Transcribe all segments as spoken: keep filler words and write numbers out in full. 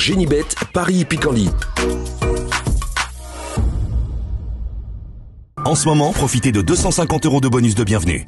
Génibet, Paris-Picanly. En ce moment, profitez de deux cent cinquante euros de bonus de bienvenue.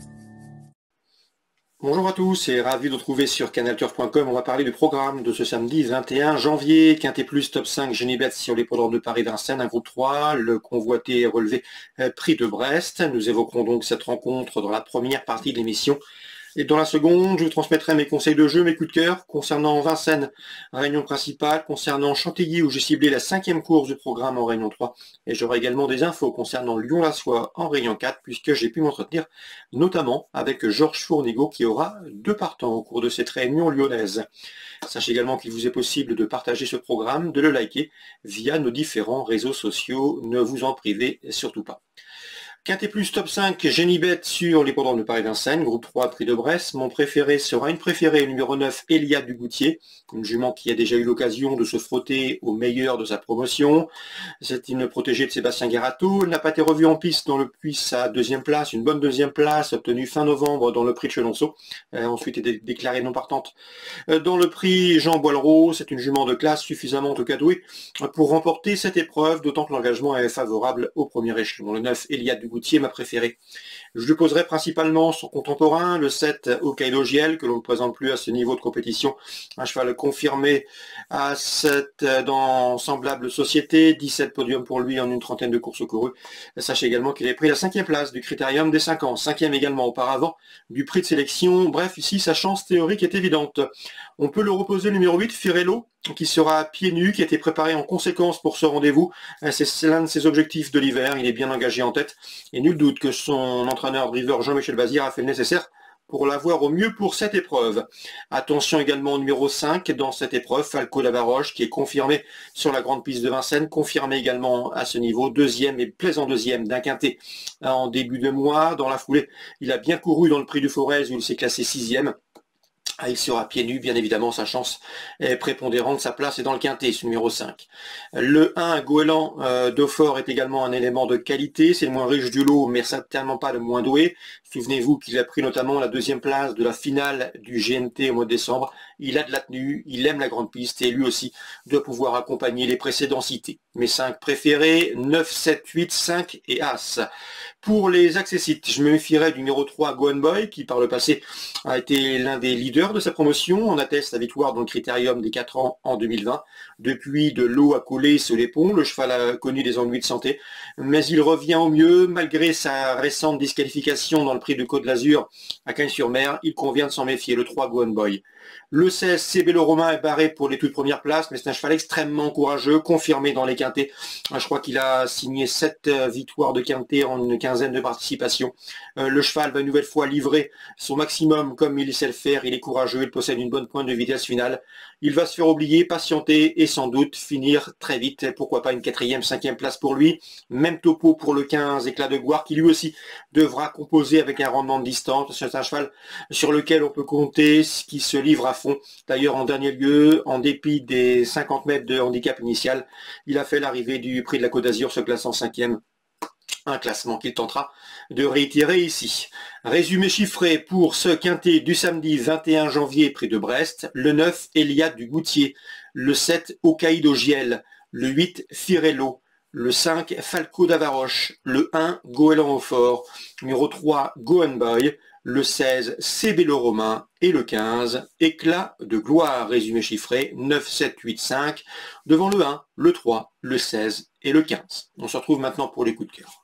Bonjour à tous et ravi de vous retrouver sur canal turf point com. On va parler du programme de ce samedi vingt et un janvier. Quintet plus top cinq Génibet sur l'hippodrome de Paris-Vincennes, un groupe trois, le convoité et relevé euh, Prix de Brest. Nous évoquerons donc cette rencontre dans la première partie de l'émission. Et dans la seconde, je vous transmettrai mes conseils de jeu, mes coups de cœur concernant Vincennes, réunion principale, concernant Chantilly où j'ai ciblé la cinquième course du programme en réunion trois. Et j'aurai également des infos concernant Lyon-la-Soie en réunion quatre puisque j'ai pu m'entretenir notamment avec Georges Fournigaud qui aura deux partants au cours de cette réunion lyonnaise. Sachez également qu'il vous est possible de partager ce programme, de le liker via nos différents réseaux sociaux. Ne vous en privez surtout pas. Quintet plus top cinq, Génibet sur l'hippodrome de Paris-Vincennes, groupe trois, Prix de Brest. Mon préféré sera une préférée, numéro neuf, Eliade du Goutier, une jument qui a déjà eu l'occasion de se frotter au meilleur de sa promotion. C'est une protégée de Sébastien Guérato. Elle n'a pas été revue en piste dans le puits sa deuxième place, une bonne deuxième place, obtenue fin novembre dans le prix de Chenonceau. Elle a ensuite été déclarée non partante dans le prix Jean Boileau. C'est une jument de classe suffisamment en tout cas douée pour remporter cette épreuve, d'autant que l'engagement est favorable au premier échelon. Le neuf, Eliade du Goutier, ma préférée. Je lui poserai principalement son contemporain, le sept, Hokkaido Giel, que l'on ne présente plus à ce niveau de compétition. Un cheval confirmé à cette dans semblable société, dix-sept podiums pour lui en une trentaine de courses courues. Sachez également qu'il a pris la cinquième place du critérium des cinq ans, cinquième également auparavant du prix de sélection. Bref, ici sa chance théorique est évidente. On peut le reposer numéro huit, Firello, qui sera pieds nus, qui a été préparé en conséquence pour ce rendez-vous. C'est l'un de ses objectifs de l'hiver, il est bien engagé en tête, et nul doute que son entraîneur driver Jean-Michel Bazir a fait le nécessaire pour l'avoir au mieux pour cette épreuve. Attention également au numéro cinq dans cette épreuve, Falco Lavaroche, qui est confirmé sur la grande piste de Vincennes, confirmé également à ce niveau, deuxième et plaisant deuxième d'un quintet en début de mois. Dans la foulée, il a bien couru dans le prix du Forez où il s'est classé sixième. Ah, il sera pieds nus, bien évidemment, sa chance est prépondérante, sa place est dans le quintet, ce numéro cinq. Le un, Goéland euh, d'Aufort est également un élément de qualité, c'est le moins riche du lot, mais certainement pas le moins doué. Souvenez-vous qu'il a pris notamment la deuxième place de la finale du G N T au mois de décembre. Il a de la tenue, il aime la grande piste et lui aussi doit pouvoir accompagner les précédents cités. Mes cinq préférés, neuf, sept, huit, cinq et As. Pour les accessites, je me méfierais du numéro trois, Gohan Boy, qui par le passé a été l'un des leaders de sa promotion. On atteste la victoire dans le critérium des quatre ans en deux mille vingt. Depuis, de l'eau a coulé sur les ponts, le cheval a connu des ennuis de santé, mais il revient au mieux, malgré sa récente disqualification dans le prix de Côte d'Azur à Cagnes-sur-Mer. Il convient de s'en méfier, le trois, Gohan Boy. Le seize, Cébello Romain est barré pour les toutes premières places, mais c'est un cheval extrêmement courageux, confirmé dans les quintets. Je crois qu'il a signé sept victoires de quintet en une quinzaine de participations. Euh, le cheval va une nouvelle fois livrer son maximum comme il sait le faire. Il est courageux, il possède une bonne pointe de vitesse finale. Il va se faire oublier, patienter et sans doute finir très vite. Pourquoi pas une quatrième, cinquième place pour lui. Même topo pour le quinze, Éclat de Gloire, qui lui aussi devra composer avec un rendement de distance. C'est un cheval sur lequel on peut compter, qui se livre à fond. D'ailleurs, en dernier lieu, en dépit des cinquante mètres de handicap initial, il a fait l'arrivée du prix de la Côte d'Azur, se classant cinquième. Un classement qu'il tentera de réitérer ici. Résumé chiffré pour ce quintet du samedi vingt et un janvier, prix de Brest. Le neuf, Eliade du Goutier. Le sept, Hokkaido Giel. Le huit, Firello. Le cinq, Falco d'Avaroche. Le un, Goéland au Fort. Numéro trois, Gohan Boy. Le seize, Cébello Romain. Et le quinze, Éclat de Gloire. Résumé chiffré, neuf, sept, huit, cinq. Devant le un, le trois, le seize et le quinze. On se retrouve maintenant pour les coups de cœur.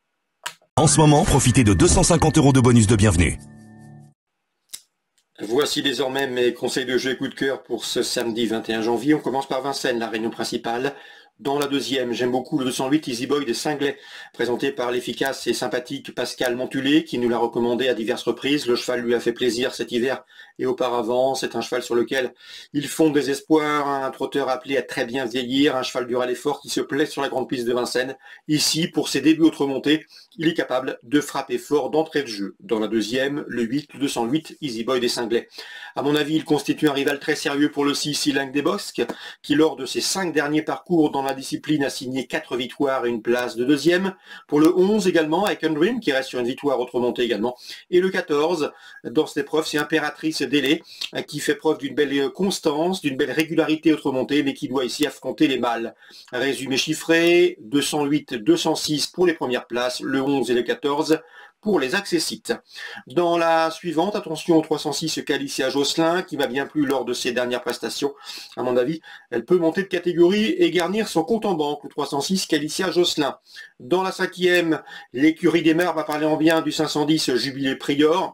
En ce moment, profitez de deux cent cinquante euros de bonus de bienvenue. Voici désormais mes conseils de jeu et coups de cœur pour ce samedi vingt et un janvier. On commence par Vincennes, la réunion principale. Dans la deuxième, j'aime beaucoup le deux cent huit Easy Boy des Cinglais, présenté par l'efficace et sympathique Pascal Montulé, qui nous l'a recommandé à diverses reprises. Le cheval lui a fait plaisir cet hiver et auparavant. C'est un cheval sur lequel il fonde des espoirs, un trotteur appelé à très bien vieillir, un cheval du Rallye Fort qui se plaît sur la grande piste de Vincennes. Ici, pour ses débuts autre montée, il est capable de frapper fort d'entrée de jeu. Dans la deuxième, le huit, le deux cent huit Easy Boy des Cinglais. À mon avis, il constitue un rival très sérieux pour le six Silang des Bosques, qui lors de ses cinq derniers parcours dans la la discipline a signé quatre victoires et une place de deuxième. Pour le onze également, Icon Dream, qui reste sur une victoire autre montée également. Et le quatorze, dans cette épreuve, c'est Impératrice Délai, qui fait preuve d'une belle constance, d'une belle régularité autre montée, mais qui doit ici affronter les mâles. Résumé chiffré, deux cent huit, deux cent six pour les premières places, le onze et le quatorze pour les accessites. Dans la suivante, attention au trois cent six Calicia Josselin, qui m'a bien plu lors de ses dernières prestations. À mon avis, elle peut monter de catégorie et garnir son compte en banque, le trois cent six Calicia Josselin. Dans la cinquième, l'écurie des Mers va parler en bien du cinq cent dix Jubilé Prior.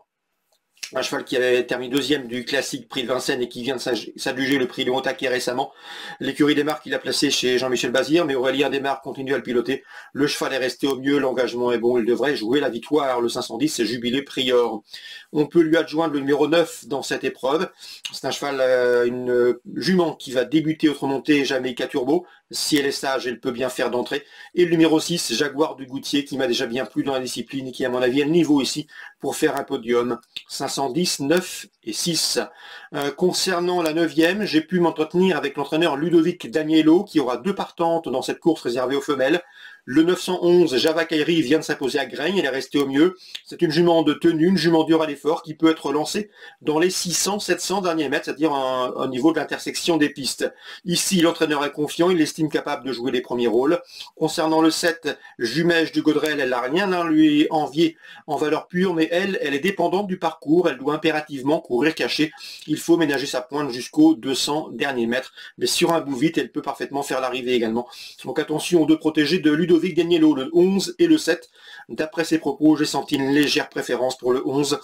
Un cheval qui avait terminé deuxième du classique prix de Vincennes et qui vient de s'adjuger le prix de Montaquet récemment. L'écurie des Marques, il a placé chez Jean-Michel Bazir, mais Aurélien Desmarques continue à le piloter. Le cheval est resté au mieux, l'engagement est bon, il devrait jouer la victoire. Le cinq cent dix, c'est Jubilé Prior. On peut lui adjoindre le numéro neuf dans cette épreuve. C'est un cheval, euh, une jument qui va débuter autre montée Jamaïca Turbo. Si elle est sage, elle peut bien faire d'entrée. Et le numéro six, Jaguar du Goutier, qui m'a déjà bien plu dans la discipline et qui, à mon avis, a le niveau ici pour faire un podium. cinq cent dix, neuf et six. Euh, concernant la neuvième, j'ai pu m'entretenir avec l'entraîneur Ludovic Daniello, qui aura deux partantes dans cette course réservée aux femelles. Le neuf cent onze, Java Kairi, vient de s'imposer à Graigne, elle est restée au mieux. C'est une jument de tenue, une jument dure à l'effort, qui peut être lancée dans les six cents, sept cents derniers mètres, c'est-à-dire au niveau de l'intersection des pistes. Ici, l'entraîneur est confiant, il estime capable de jouer les premiers rôles. Concernant le sept, Jumège du Gaudrel, elle n'a rien à lui envier en valeur pure, mais elle, elle est dépendante du parcours, elle doit impérativement courir cachée. Il faut ménager sa pointe jusqu'aux deux cents derniers mètres, mais sur un bout vite, elle peut parfaitement faire l'arrivée également. Donc attention aux deux protégés de Ludovic Daniello, le onze et le sept. D'après ses propos, j'ai senti une légère préférence pour le onze.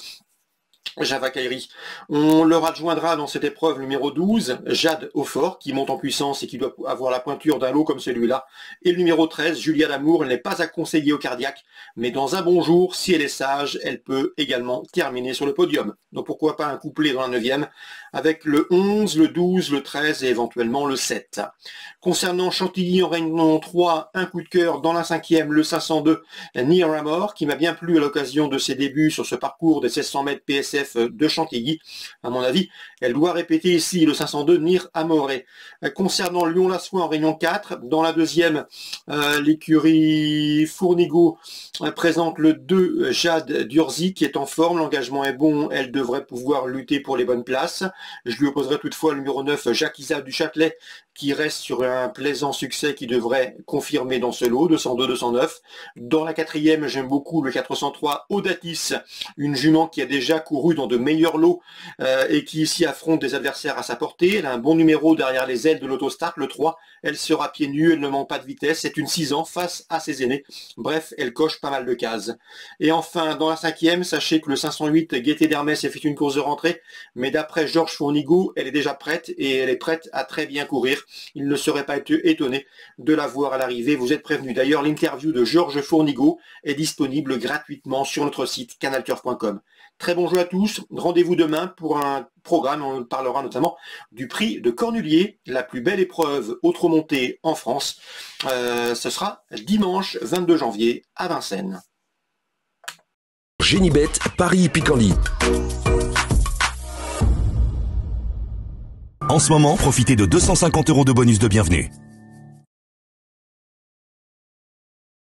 Java Kairi. On leur adjoindra dans cette épreuve numéro douze, Jade Aufort, qui monte en puissance et qui doit avoir la pointure d'un lot comme celui-là. Et le numéro treize, Julia Damour, elle n'est pas à conseiller au cardiaque, mais dans un bon jour, si elle est sage, elle peut également terminer sur le podium. Donc pourquoi pas un couplet dans la neuvième, avec le onze, le douze, le treize et éventuellement le sept. Concernant Chantilly en Réunion trois, un coup de cœur dans la cinquième, le cinq cent deux, Near Amor, qui m'a bien plu à l'occasion de ses débuts sur ce parcours des seize cents mètres P S F de Chantilly. À mon avis, elle doit répéter ici le cinq cent deux Nir Amoré. Concernant Lyon-la-Soie en Réunion quatre, dans la deuxième, euh, l'écurie Fournigo euh, présente le deux Jade Durzi qui est en forme, l'engagement est bon, elle devrait pouvoir lutter pour les bonnes places. Je lui opposerai toutefois le numéro neuf Jacques Isa du Châtelet qui reste sur un plaisant succès qui devrait confirmer dans ce lot, deux cent deux deux cent neuf. Dans la quatrième, j'aime beaucoup le quatre cent trois Audatis, une jument qui a déjà couru dans de meilleurs lots euh, et qui ici affronte des adversaires à sa portée. Elle a un bon numéro derrière les ailes de l'autostart, le trois. Elle sera pieds nus, elle ne manque pas de vitesse, c'est une six ans face à ses aînés. Bref, elle coche pas mal de cases. Et enfin, dans la cinquième, sachez que le cinq cent huit Gaieté d'Hermès a fait une course de rentrée, mais d'après Georges Fournigo, elle est déjà prête et elle est prête à très bien courir. Il ne serait pas étonné de la voir à l'arrivée. Vous êtes prévenus. D'ailleurs, l'interview de Georges Fournigo est disponible gratuitement sur notre site canal turf point com. Très bon jeu à tous. Rendez-vous demain pour un programme. On parlera notamment du prix de Cornulier, la plus belle épreuve autre montée en France. Euh, ce sera dimanche vingt-deux janvier à Vincennes. Génibet, Paris Picardie. En ce moment, profitez de deux cent cinquante euros de bonus de bienvenue.